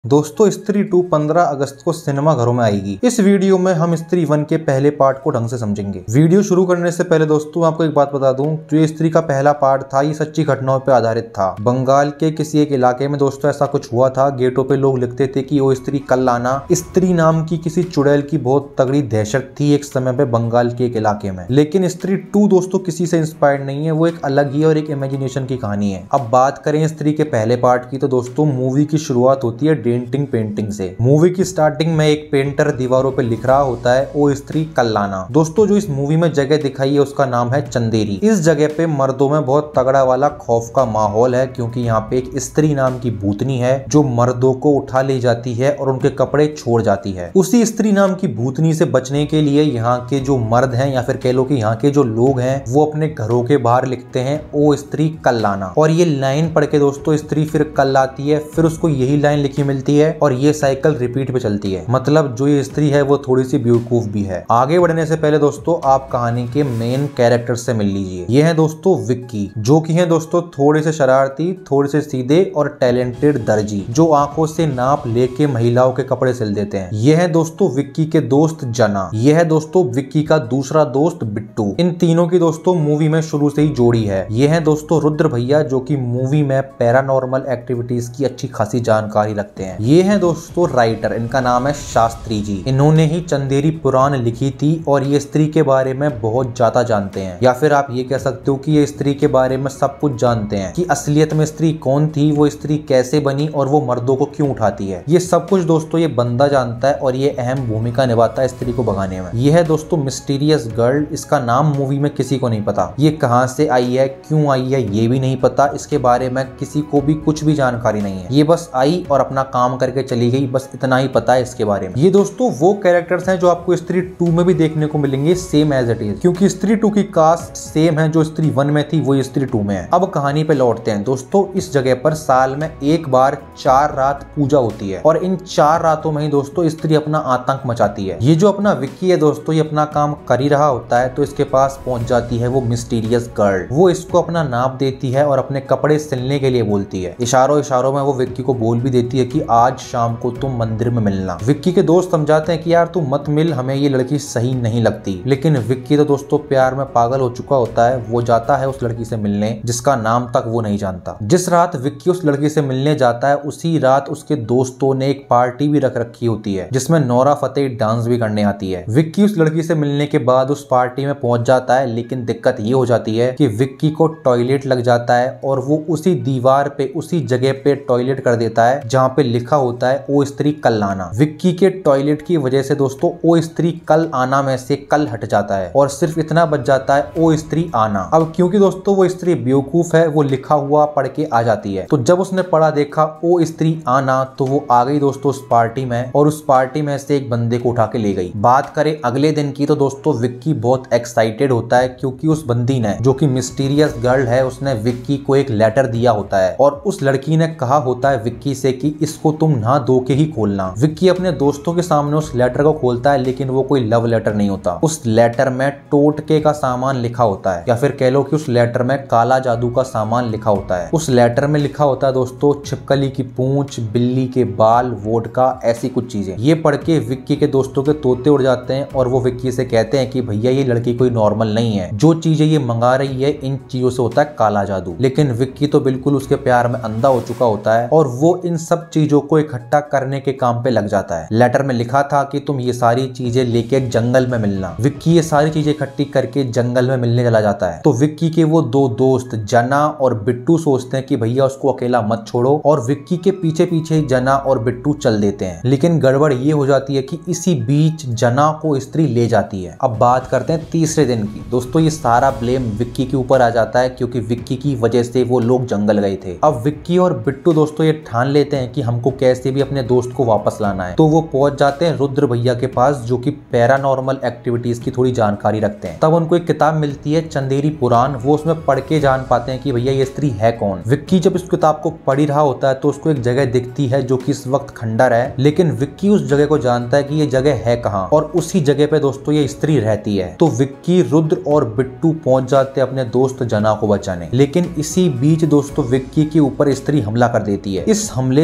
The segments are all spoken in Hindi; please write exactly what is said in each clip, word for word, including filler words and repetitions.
दोस्तों स्त्री टू पंद्रह अगस्त को सिनेमा घरों में आएगी। इस वीडियो में हम स्त्री वन के पहले पार्ट को ढंग से समझेंगे। वीडियो शुरू करने से पहले दोस्तों आपको एक बात बता दूं, जो ये स्त्री का पहला पार्ट था ये सच्ची घटनाओं पर आधारित था। बंगाल के किसी एक इलाके में दोस्तों ऐसा कुछ हुआ था। गेटों पे लोग लिखते थे कि वो स्त्री कल आना। स्त्री नाम की किसी चुड़ैल की बहुत तगड़ी दहशत थी एक समय पे बंगाल के एक इलाके में। लेकिन स्त्री टू दोस्तों किसी से इंस्पायर्ड नहीं है, वो एक अलग ही और एक इमेजिनेशन की कहानी है। अब बात करें स्त्री के पहले पार्ट की तो दोस्तों मूवी की शुरुआत होती है डेंटिंग पेंटिंग से। मूवी की स्टार्टिंग में एक पेंटर दीवारों पे लिख रहा होता है ओ स्त्री कल आना। दोस्तों जो इस मूवी में जगह दिखाई है उसका नाम है चंदेरी। इस जगह पे मर्दों में बहुत तगड़ा वाला खौफ का माहौल है, क्योंकि यहाँ पे एक स्त्री नाम की भूतनी है जो मर्दों को उठा ले जाती है और उनके कपड़े छोड़ जाती है। उसी स्त्री नाम की भूतनी से बचने के लिए यहाँ के जो मर्द हैं या फिर कह लो कि यहाँ के जो लोग हैं वो अपने घरों के बाहर लिखते हैं ओ स्त्री कल आना। और ये लाइन पढ़ के दोस्तों स्त्री फिर कल आती है, फिर उसको यही लाइन लिखी मिलती है और ये साइकिल रिपीट पे चलती है। मतलब जो ये स्त्री है वो थोड़ी सी बेवकूफ भी है। आगे बढ़ने से पहले दोस्तों आप कहानी के मेन कैरेक्टर से मिल लीजिए। ये है दोस्तों विक्की, जो कि है दोस्तों थोड़े से शरारती, थोड़े से सीधे और टैलेंटेड दर्जी, जो आंखों से नाप लेके महिलाओं के कपड़े सिल देते हैं। ये है दोस्तों विक्की के दोस्त जना। ये है दोस्तों विक्की का दूसरा दोस्त बिट्टू। इन तीनों की दोस्तों मूवी में शुरू से ही जोड़ी है। ये है दोस्तों रुद्र भैया, जो कि मूवी में पैरानॉर्मल एक्टिविटीज की अच्छी खासी जानकारी रखते हैं। ये है दोस्तों राइटर, इनका नाम है शास्त्री जी। इन्होंने ही चंदेरी पुराण लिखी थी और ये स्त्री के बारे में बहुत ज्यादा जानते हैं, या फिर आप ये कह सकते हो कि ये स्त्री के बारे में सब कुछ जानते हैं कि असलियत में स्त्री कौन थी, वो स्त्री कैसे बनी और वो मर्दों को क्यों उठाती है। ये सब कुछ दोस्तों ये बंदा जानता है और ये अहम भूमिका निभाता है स्त्री को भगाने में। ये है दोस्तों मिस्टीरियस गर्ल। इसका नाम मूवी में किसी को नहीं पता। ये कहाँ से आई है, क्यों आई है ये भी नहीं पता। इसके बारे में किसी को भी कुछ भी जानकारी नहीं है। ये बस आई और अपना काम करके चली गई, बस इतना ही पता है इसके बारे में। ये दोस्तों वो कैरेक्टर्स हैं जो आपको स्त्री टू में भी देखने को मिलेंगे सेम एज इट इज, क्योंकि स्त्री टू की कास्ट सेम है। जो स्त्री वन में थी वो स्त्री टू में है। अब कहानी पे लौटते हैं दोस्तों। इस जगह पर साल में एक बार चार रात पूजा होती है और इन चार रातों में ही दोस्तों स्त्री अपना आतंक मचाती है। ये जो अपना विक्की है दोस्तों, ये अपना काम कर ही रहा होता है तो इसके पास पहुंच जाती है वो मिस्टीरियस गर्ल। वो इसको अपना नाप देती है और अपने कपड़े सिलने के लिए बोलती है। इशारों इशारों में वो विक्की को बोल भी देती है कि आज शाम को तुम मंदिर में मिलना। विक्की के दोस्त समझाते हैं कि यार तू मत मिल, हमें ये लड़की सही नहीं लगती। लेकिन विक्की तो दोस्तों प्यार में पागल हो चुका होता है। वो जाता है उस लड़की से मिलने जिसका नाम तक वो नहीं जानता। जिस रात विक्की उस लड़की से मिलने जाता है उसी रात उसके दोस्तों ने एक पार्टी भी रख रखी होती है जिसमें नोरा फतेही डांस भी करने आती है। विक्की उस लड़की से मिलने के बाद उस पार्टी में पहुंच जाता है, लेकिन दिक्कत ये हो जाती है कि विक्की को टॉयलेट लग जाता है और वो उसी दीवार पे उसी जगह पे टॉयलेट कर देता है जहाँ पे लिखा होता है ओ स्त्री कल आना। विक्की के टॉयलेट की वजह से दोस्तों ओ स्त्री कल आना में से कल हट जाता है और सिर्फ इतना बच जाता है ओ स्त्री आना। अब क्योंकि दोस्तों वो स्त्री बेवकूफ है, वो लिखा हुआ पढ़ के आ जाती है। तो जब उसने पढ़ा देखा ओ स्त्री आना तो वो आ गई दोस्तों उस पार्टी में और उस पार्टी में से एक बंदे को उठा के ले गई। बात करें अगले दिन की तो दोस्तों विक्की बहुत एक्साइटेड होता है, क्योंकि उस बंदी ने, जो कि मिस्टीरियस गर्ल है, उसने विक्की को एक लेटर दिया होता है और उस लड़की ने कहा होता है विक्की से कि इसको तुम नहा धो के ही खोलना। विक्की अपने दोस्तों के सामने उस लेटर को खोलता है, लेकिन वो कोई लव लेटर नहीं होता। उस लेटर में टोटके का सामान लिखा होता है, या फिर कह लो कि उस लेटर में काला जादू का सामान लिखा होता है। उस लेटर में लिखा होता है दोस्तों छिपकली की पूंछ, बिल्ली के बाल, वोडका, ऐसी कुछ चीजें। ये पढ़ के विक्की के दोस्तों के तोते उड़ जाते हैं और वो विक्की से कहते हैं कि भैया ये लड़की कोई नॉर्मल नहीं है, जो चीजें ये मंगा रही है इन चीजों से होता है काला जादू। लेकिन विक्की तो बिल्कुल उसके प्यार में अंधा हो चुका होता है और वो इन सब चीजों को इकट्ठा करने के काम पे लग जाता है। लेटर में लिखा था कि तुम ये सारी चीजें लेके जंगल में मिलना। विक्की ये सारी चीजें इकट्ठी करके जंगल में मिलने चला जाता है। तो विक्की के वो दो दोस्त जना और बिट्टू सोचते हैं कि भैया उसको अकेला मत छोड़ो, और विक्की के पीछे पीछे जना और बिट्टू चल देते हैं। लेकिन गड़बड़ ये हो जाती है कि इसी बीच जना को स्त्री ले जाती है। अब बात करते हैं तीसरे दिन की। दोस्तों ये सारा ब्लेम विक्की के ऊपर आ जाता है, क्योंकि विक्की की वजह से वो लोग जंगल गए थे। अब विक्की और बिट्टू दोस्तों ये ठान लेते हैं कि हमको कैसे भी अपने दोस्त को वापस लाना है। तो वो पहुंच जाते हैं रुद्र भैया के पास, जो कि पैरानॉर्मल एक्टिविटीज की थोड़ी जानकारी रखते हैं। तब उनको एक किताब मिलती है चंदेरी पुराण। वो उसमें पढ़ के जान पाते हैं कि भैया ये स्त्री है कौन। विक्की जब इस किताब को पढ़ ही रहा होता है तो उसको एक जगह दिखती है जो कि इस वक्त खंडर है, लेकिन विक्की उस जगह को जानता है कि ये जगह है कहाँ, और उसी जगह पे दोस्तों ये स्त्री रहती है। तो विक्की, रुद्र और बिट्टू पहुंच जाते हैं अपने दोस्त जना को बचाने। लेकिन इसी बीच दोस्तों विक्की के ऊपर स्त्री हमला कर देती है। इस हमले से दोस्तों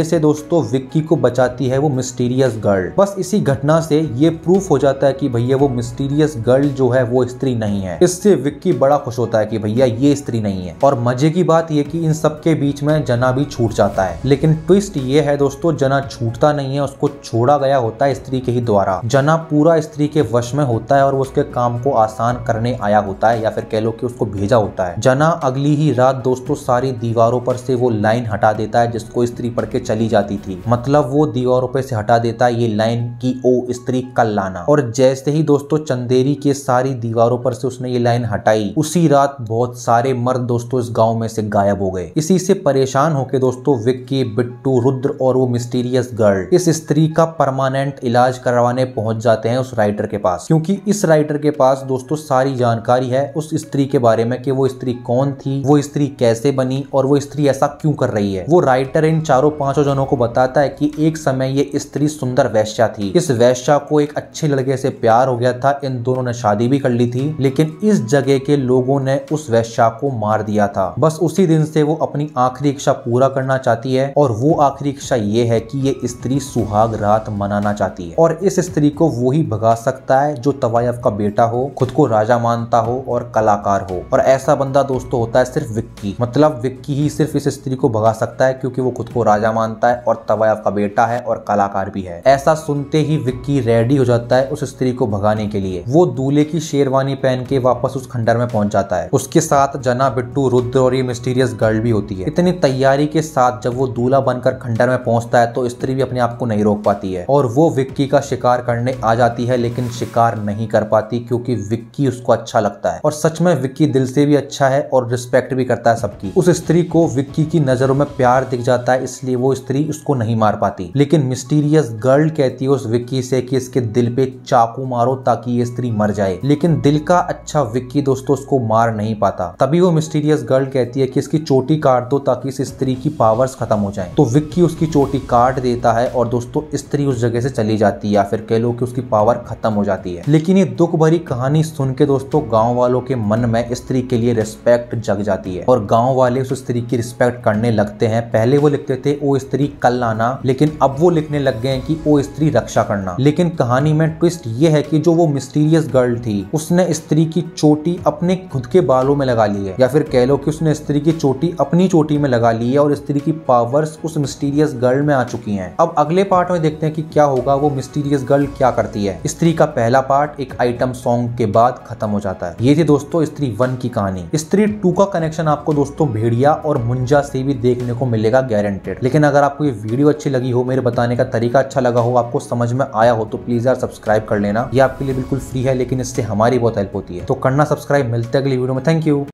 दोस्तों विक्की को बचाती है वो मिस्टीरियस गर्ल। बस इसी घटना से ये प्रूफ हो जाता है कि भैया वो मिस्टीरियस गर्ल जो है वो स्त्री नहीं है। इससे विक्की बड़ा खुश होता है कि भैया ये स्त्री नहीं है। और मजे की बात ये कि इन सबके बीच में जना भी छूट जाता है, लेकिन ट्विस्ट ये है दोस्तों जना छूटता नहीं है, उसको छोड़ा गया होता है स्त्री के ही द्वारा। जना पूरा स्त्री के वश में होता है और वो उसके काम को आसान करने आया होता है, या फिर कह लो कि उसको भेजा होता है। जना अगली ही रात दोस्तों सारी दीवारों पर से वो लाइन हटा देता है जिसको स्त्री पढ़ के चली जाती थी। मतलब वो दीवारों पे से हटा देता है ये लाइन की ओ स्त्री कल लाना। और जैसे ही दोस्तों चंदेरी के सारी दीवारों पर से उसने ये लाइन हटाई, उसी रात बहुत सारे मर्द दोस्तों इस गांव में से गायब हो गए। इसी से परेशान होकर दोस्तों विक्की, बिट्टू, रुद्र और वो मिस्टीरियस गर्ल इस स्त्री का परमानेंट इलाज करवाने पहुंच जाते हैं उस राइटर के पास, क्योंकि इस राइटर के पास दोस्तों सारी जानकारी है उस स्त्री के बारे में कि वो स्त्री कौन थी, वो स्त्री कैसे बनी और वो स्त्री ऐसा क्यों कर रही है। वो राइटर इन चारों पांचों जनों को बताता है कि एक समय ये स्त्री सुंदर वैश्या थी। इस वैश्या को एक अच्छे लड़के से प्यार हो गया था, इन दोनों ने शादी भी कर ली थी, लेकिन इस जगह के लोगों ने उस वैश्या को मार दिया था। बस उसी दिन से वो अपनी आखिरी इच्छा पूरा करना चाहती है, और वो आखिरी इच्छा ये है कि ये स्त्री सुहाग रात मनाना चाहती है। और इस स्त्री को वो ही भगा सकता है जो तवायफ का बेटा हो, खुद को राजा मानता हो और कलाकार हो। और ऐसा बंदा दोस्तों होता है सिर्फ विक्की। मतलब विक्की ही सिर्फ इस स्त्री को भगा सकता है, क्योंकि वो खुद को राजा मानता है और तवायफ का बेटा है और कलाकार भी है। ऐसा सुनते ही विक्की रेडी हो जाता है उस स्त्री को भगाने के लिए। वो दूल्हे की शेरवानी पहन के वापस उस खंडर में पहुंच जाता है। उसके साथ जना, बिट्टू, रुद्र और ये मिस्टीरियस गर्ल भी होती है। इतनी तैयारी के साथ जब वो दूल्हा बनकर खंडर में पहुंचता है तो स्त्री भी अपने आप को नहीं रोक पाती है और वो विक्की का शिकार करने आ जाती है, लेकिन शिकार नहीं कर पाती क्योंकि विक्की उसको अच्छा लगता है। और सच में विक्की दिल से भी अच्छा है और रिस्पेक्ट भी करता है सबकी। उस स्त्री को विक्की की नजरों में प्यार दिख जाता है, इसलिए वो स्त्री उसको नहीं मार पाती। लेकिन मिस्टीरियस गर्ल कहती है उस विक्की से कि इसके दिल पे चाकू मारो ताकि ये स्त्री मर जाए, लेकिन दिल का अच्छा विक्की दोस्तों उसको मार नहीं पाता। तभी वो मिस्टीरियस गर्ल कहती है कि इसकी चोटी काट दो ताकि इस स्त्री की पावर्स खत्म हो जाएं। तो विक्की उसकी चोटी काट देता है और दोस्तों स्त्री उस जगह से चली जाती है, या फिर कह लो कि उसकी पावर खत्म हो जाती है। लेकिन ये दुख भरी कहानी सुन के दोस्तों गांव वालों के मन में स्त्री के लिए रिस्पेक्ट जग जाती है और गांव वाले उस स्त्री की रिस्पेक्ट करने लगते हैं। पहले वो लिखते थे ओ स्त्री कल लाना, लेकिन अब वो लिखने लग गए हैं कि ओ स्त्री रक्षा करना। लेकिन कहानी में ट्विस्ट ये है कि जो वो मिस्टीरियस गर्ल थी उसने स्त्री की चोटी अपने खुद के बालों में लगा ली है, या फिर कह लो कि उसने स्त्री की चोटी अपनी चोटी में लगा ली है और स्त्री की पावर्स उस मिस्टीरियस गर्ल में आ चुकी हैं। अब अगले पार्ट में देखते हैं कि क्या होगा, वो मिस्टीरियस गर्ल क्या करती है। स्त्री का पहला पार्ट एक आइटम सॉन्ग के बाद खत्म हो जाता है। ये थी दोस्तों स्त्री वन की कहानी। स्त्री टू का कनेक्शन आपको दोस्तों भेड़िया और मुंजा से भी देखने को मिलेगा गारंटेड। लेकिन अगर आपको ये वीडियो अच्छी लगी हो, मेरे बताने का तरीका अच्छा लगा हो, आपको समझ में आया हो, तो प्लीज यार सब्सक्राइब कर लेना। ये आपके लिए बिल्कुल फ्री है, लेकिन इससे हमारी बहुत हेल्प होती है। तो करना सब्सक्राइब। मिलते हैं अगली वीडियो में। Thank you.